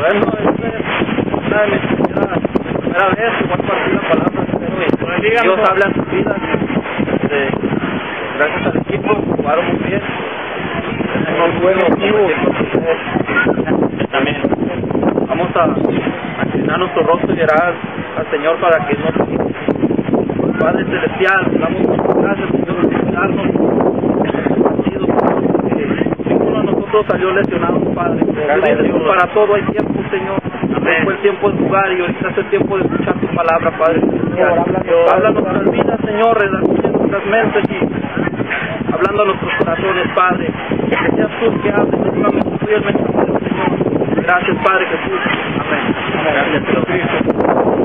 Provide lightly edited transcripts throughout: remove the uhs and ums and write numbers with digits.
Bueno, esta es una de mis primera vez que voy a compartir la palabra, pero Dios habla en sus vidas. Gracias al equipo, jugaron muy bien. Tenemos buen equipo. También vamos a inclinar nuestro rostro y orar al Señor para que nos, Padre Celestial, damos muchas gracias, Señor, por cuidarnos en partido, porque ninguno de nosotros salió lesionado, Padre. Pero para todo hay tiempo, Señor. Fue el tiempo de jugar y ahorita es el tiempo de escuchar tu palabra, Padre Celestial. Habla nuestras vidas, Señor, en nuestras mentes y hablando a nuestros corazones, Padre. Que seas tú que hables, no solamente tú y el mensajero, Señor. Gracias, Padre Jesús. Amén. Gracias, te lo Cristo.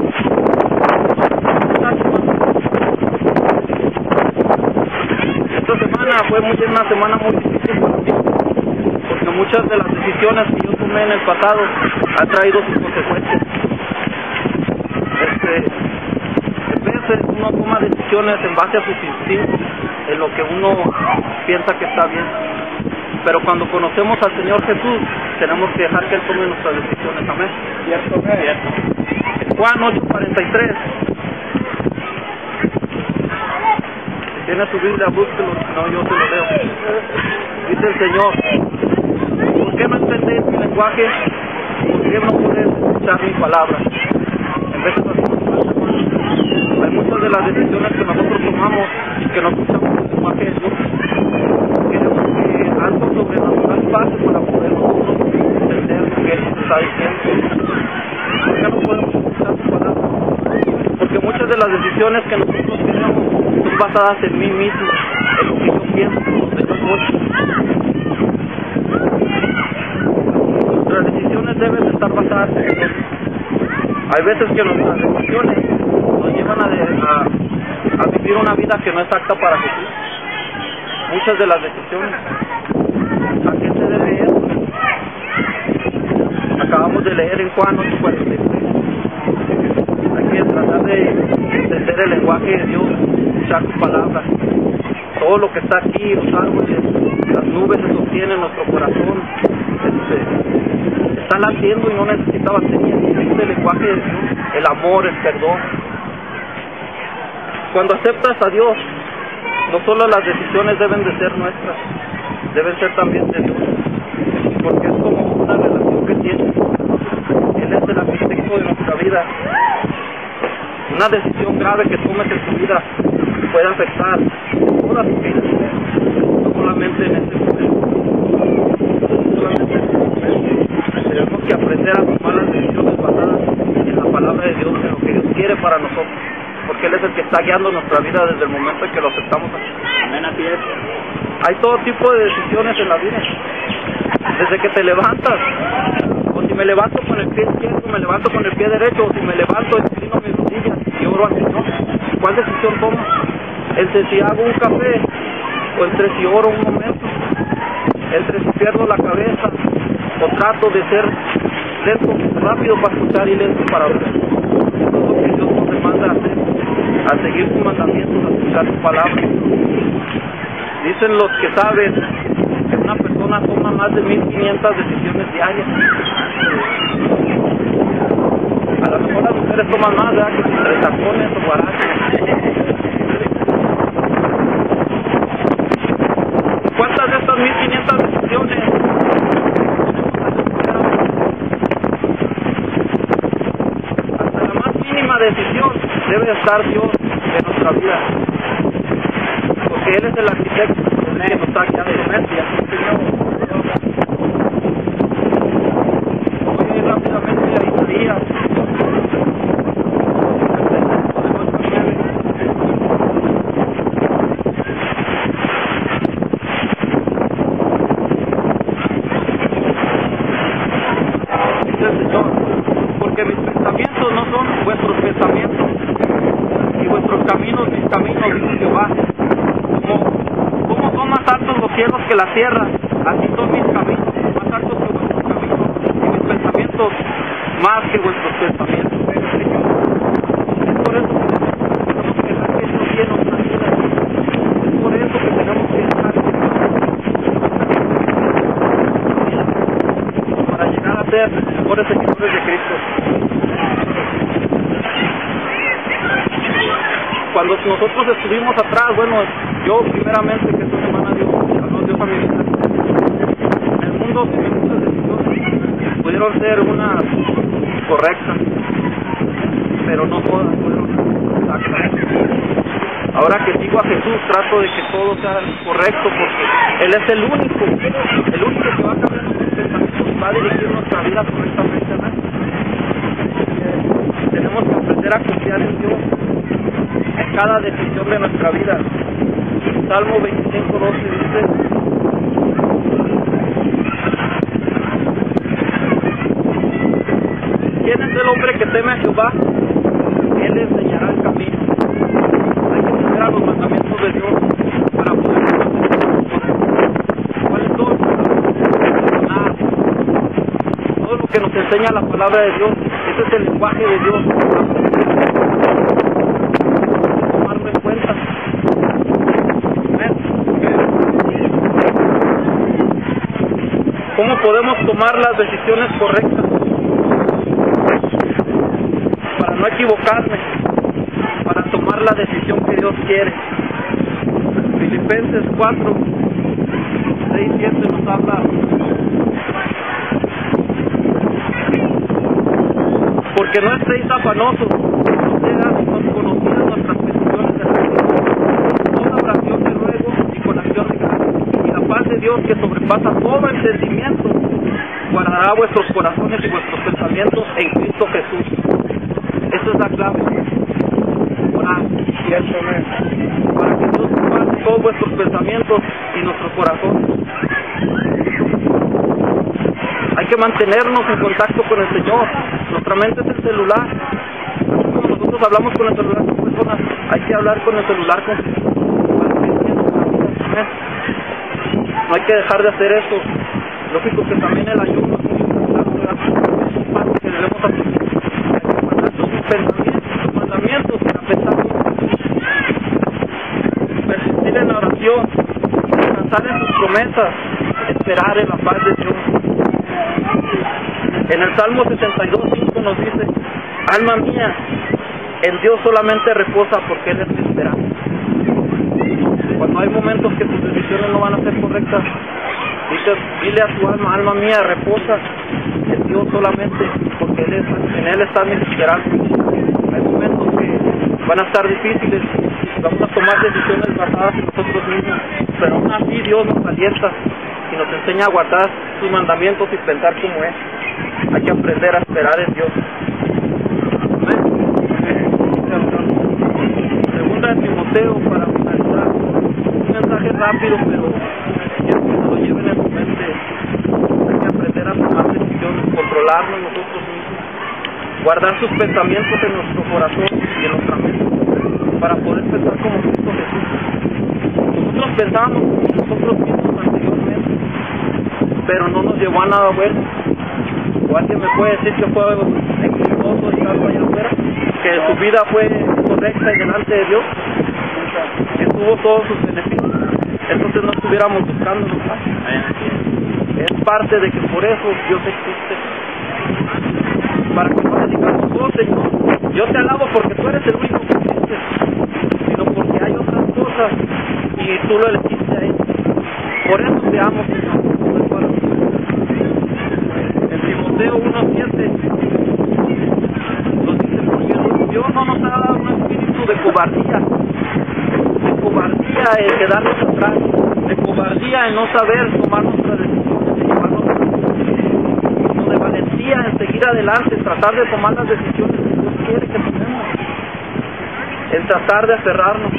Esta semana fue una semana muy difícil para mí, porque muchas de las decisiones que yo tomé en el pasado han traído sus consecuencias. A veces uno toma decisiones en base a sus instintos, en lo que uno piensa que está bien. Pero cuando conocemos al Señor Jesús, tenemos que dejar que Él tome nuestras decisiones. Amén. Cierto, cierto. Juan 8:43. Si tiene su Biblia, búsquelo, si no yo te lo leo. Dice el Señor: ¿por qué no entendéis mi lenguaje? ¿Por qué no podéis escuchar mi palabra? En vez de hay muchas de las decisiones que nosotros tomamos que no escuchamos el lenguaje de Dios. Queremos que algo sobrenatural pase para poder nosotros entender lo que Él nos está diciendo. ¿Por qué no podemos escuchar su palabra? Porque muchas de las decisiones que nosotros tenemos son basadas en mí mismo, en lo que yo pienso, en lo que yo voy. Nuestras decisiones deben de estar basadas en Dios. Hay veces que nuestras decisiones nos llevan a vivir una vida que no es apta para Jesús. Muchas de las decisiones. ¿A qué se debe eso? Acabamos de leer en Juan 8:43. Hay que tratar de entender el lenguaje de Dios, escuchar su palabra. Todo lo que está aquí, los árboles, las nubes se sostienen en nuestro corazón. Está latiendo y no necesita batería. Es el lenguaje de Dios, el amor, el perdón. Cuando aceptas a Dios, no solo las decisiones deben de ser nuestras, deben ser también de Dios, porque es como una relación que tienes. Él es el arquitecto de nuestra vida. Una decisión grave que tomes en tu vida puede afectar toda tu vida, no solamente en este momento. Tenemos que aprender a tomar las decisiones basadas en la palabra de Dios, en lo que Dios quiere para nosotros, porque Él es el que está guiando nuestra vida desde el momento en que lo aceptamos aquí. Amén, así es. Hay todo tipo de decisiones en la vida. Desde que te levantas, o si me levanto con el pie izquierdo, me levanto con el pie derecho, o si me levanto, inclino mis rodillas y oro al Señor. ¿Cuál decisión tomo? Entre si hago un café, o entre si oro un momento, entre si pierdo la cabeza, o trato de ser lento, rápido para escuchar y lento para oír. Eso es lo que Dios nos demanda hacer, a seguir sus mandamientos, a escuchar su palabra. Dicen los que saben que una persona toma más de 1500 decisiones diarias. A lo mejor las mujeres toman más, ¿verdad? Que entre tacones o guaraches. ¿Cuántas de estas 1500 decisiones? Hasta la más mínima decisión debe estar Dios en nuestra vida, porque Él es el arquitecto que nos está guiando. Voy a ir rápidamente a Isaías. Dice el Señor: porque mis pensamientos no son vuestros pensamientos, y vuestros caminos mis caminos, dice Jehová. Como son más altos los cielos que la tierra, así son mis caminos, más altos que vuestros caminos, y mis pensamientos más que vuestros pensamientos. Es por eso que tenemos que dejar que Dios llene nuestra vida. Es por eso que tenemos que dejar que Dios para llegar a ser mejores seguidores de Cristo. Cuando nosotros estuvimos atrás, bueno, yo primeramente, que esta semana Dios a mi vida, en el mundo tomé muchas decisiones, pudieron ser unas correctas, pero no todas fueron exactas. Ahora que sigo a Jesús, trato de que todo sea correcto, porque Él es el único que va a cambiar nuestros pensamientos, va a dirigir nuestra vida correctamente, ¿no? Tenemos que aprender a confiar en Dios en cada decisión de nuestra vida. Salmo 25:12 dice: ¿quién es el hombre que teme a Jehová? Él le enseñará el camino. Hay que seguir a los mandamientos de Dios para poder hacer. ¿Cuáles son? Todo lo que nos enseña la palabra de Dios, ese es el lenguaje de Dios. Tomarlo en cuenta. ¿Cómo podemos tomar las decisiones correctas para no equivocarme, para tomar la decisión que Dios quiere? Filipenses 4, 6, 7 nos habla: porque no estéis afanosos, no sean conocidas nuestras peticiones de la toda oración de ruego y con acción de gracias, y la paz de Dios, que sobrepasa todo entendimiento, guardará vuestros corazones y vuestros pensamientos en Cristo Jesús. Esa es la clave. Orar, para que Dios guarde todos vuestros pensamientos y nuestro corazón. Hay que mantenernos en contacto con el Señor. Nuestra mente es el celular. Cuando nosotros hablamos con el celular con personas, hay que hablar con el celular con Jesús. No hay que dejar de hacer eso. Lógico que también el ayuno es un paso que debemos hacer. Sus mandamientos para pensar, persistir en la oración, descansar en sus promesas, esperar en la paz de Dios. En el Salmo 62:5 nos dice: alma mía, en Dios solamente reposa, porque Él es mi esperanza. Cuando hay momentos que tus decisiones no van a ser correctas, dile a tu alma: alma mía, reposa en Dios solamente, porque en Él está mi esperanza. Hay momentos que van a estar difíciles, vamos a tomar decisiones basadas en nosotros mismos, pero aún así Dios nos alienta y nos enseña a guardar sus mandamientos y pensar como es. Hay que aprender a esperar en Dios. Segunda de Timoteo, para finalizar, un mensaje rápido, pero quiero que se lo lleven en su mente. Hay que aprender a tomar decisiones, controlarnos nosotros mismos, guardar sus pensamientos en nuestro corazón y en nuestra mente, para poder pensar como Cristo Jesús. Nosotros pensamos nosotros mismos anteriormente, pero no nos llevó a nada bueno. O alguien me puede decir que fue exitoso estando allá afuera, que su vida fue correcta y delante de Dios, que tuvo todos sus beneficios. Entonces no estuviéramos buscándonos más. Es parte de que por eso Dios existe, para que no le digamos: oh Señor, yo te alabo porque tú eres el único que existe, sino porque hay otras cosas y tú lo elegiste a Él. Por eso te amo, Señor. En Timoteo 1:7 nos dice: porque Dios no nos ha dado un espíritu de cobardía en quedarnos atrás, de cobardía en no saber tomar nuestras decisiones, sino de valentía en seguir adelante, en tratar de tomar las decisiones que Dios quiere que tomemos, en tratar de aferrarnos,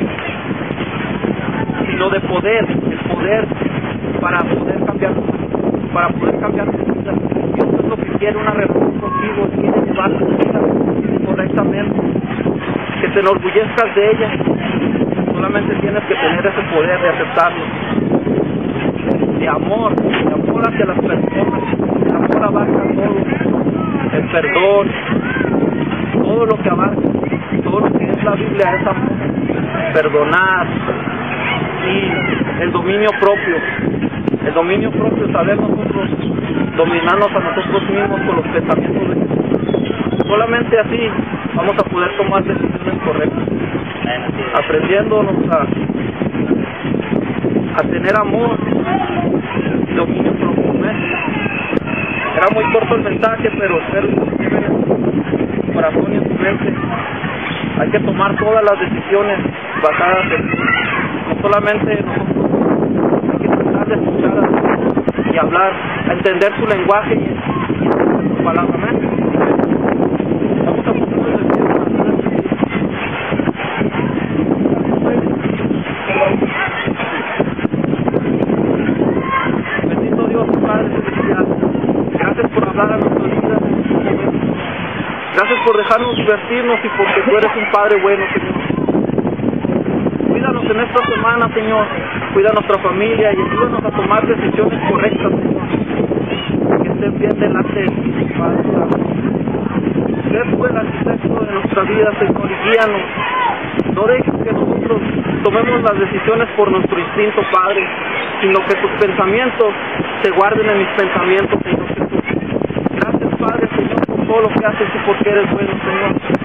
sino de poder, el poder para poder cambiar tu vida. Dios es lo que quiere, una relación contigo, quiere llevar tu vida correctamente, que te enorgullezcas de ella. Solamente tienes que tener ese poder de aceptarlo, de amor hacia las personas. El amor abarca todo, el perdón, todo lo que abarca, todo lo que es la Biblia es amor, perdonar, y el dominio propio, saber nosotros dominarnos a nosotros mismos con los pensamientos de Jesús. Solamente así vamos a poder tomar decisiones correctas, aprendiéndonos a tener amor y dominio propio. Era muy corto el mensaje, pero espero que lleven en tu corazón y en tu mente. Hay que tomar todas las decisiones basadas en Dios. No solamente nosotros, hay que tratar de escuchar a Dios y hablar, a entender su lenguaje y su palabra. Amén. Vamos a ponernos de pie para hacer este. Bendito Dios, Padre celestial. Gracias por hablar a nuestras vidas en este momento. Gracias por dejarnos divertirnos y porque tú eres un Padre bueno, Señor. Cuídanos en esta semana, Señor. Cuida a nuestra familia y ayúdanos a tomar decisiones correctas, Señor. Que estén bien delante de ti, Padre. Sé tú el arquitecto de nuestra vida, Señor, y guíanos. No dejes que nosotros tomemos las decisiones por nuestro instinto, Padre, sino que tus pensamientos se guarden en mis pensamientos, Señor Jesús. Gracias, Padre, Señor, por todo lo que haces y porque eres bueno, Señor.